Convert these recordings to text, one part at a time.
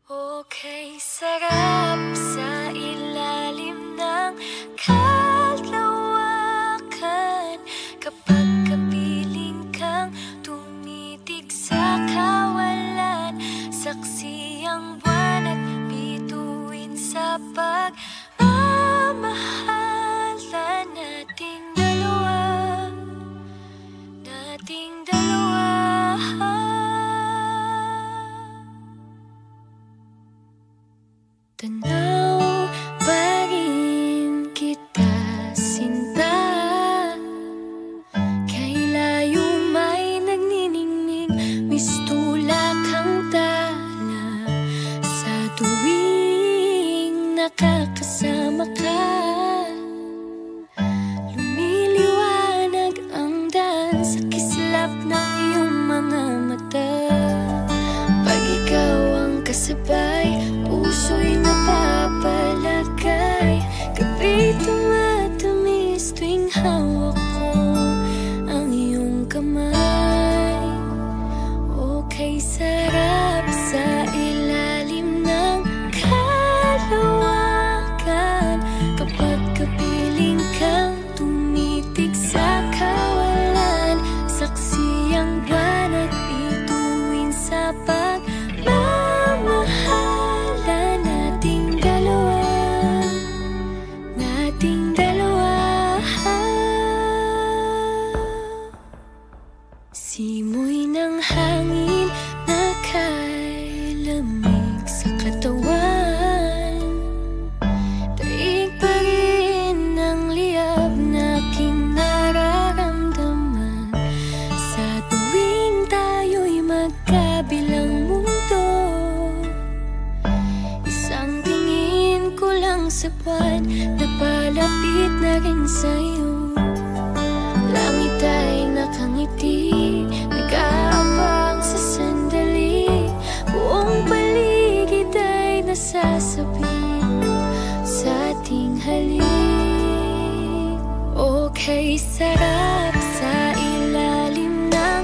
Okay, sarap sa ilalim ng kalawakan kapag kapiling kang tumitig sa kawalan. Saksi ang buwan at bituin sa pagmamahalan nating dalawa, nating dalawa. Tanaw pa rin kita, sinta, kay layo may nagniningning, mistula kang tala sa tuwing nakakasama ka. Lumiliwanag ang daan sa kislap ng iyong mga mata. Pag ikaw ang kasabay, puso'y napapalagay. Gabi tumatamis tuwing hawak ko ang iyong kamay. Okay, sarap sa ilalim ng kalawakan kapag kapiling kang tumitig sa kawalan. Saksi ang buwan at bituin sa pagmamahalan nating dalawa, nating dalawa. Simoy ng hangin nakailamig sa katawan, daig pa rin ang liyab na aking nararamdaman. Sa tuwing tayo'y magkabilang mundo, isang tingin ko lang sa buwan, napalapit na rin sa'yo. Langit ay nakangiti, nag-aabang sa sandali, buong paligid ay nasasabi sa ating halik. Okay, sarap sa ilalim ng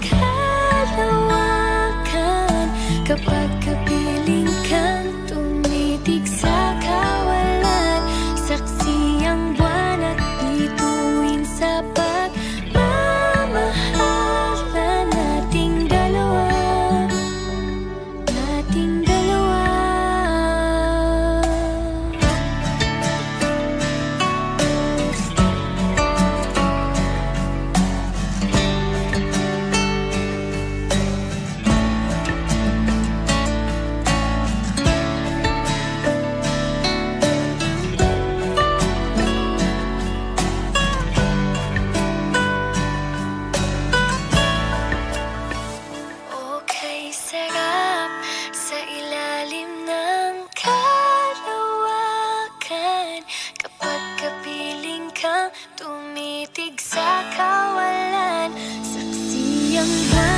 kalawakan kapag kapiling kang tumitig sa kawalan. Saksi ang buwan at bituin sa pagmamahalan nating dalawa, nating dalawa. Okay, sarap sa ilalim ng kalawakan kapag kapiling kang tumitig sa kawalan. Saksi ang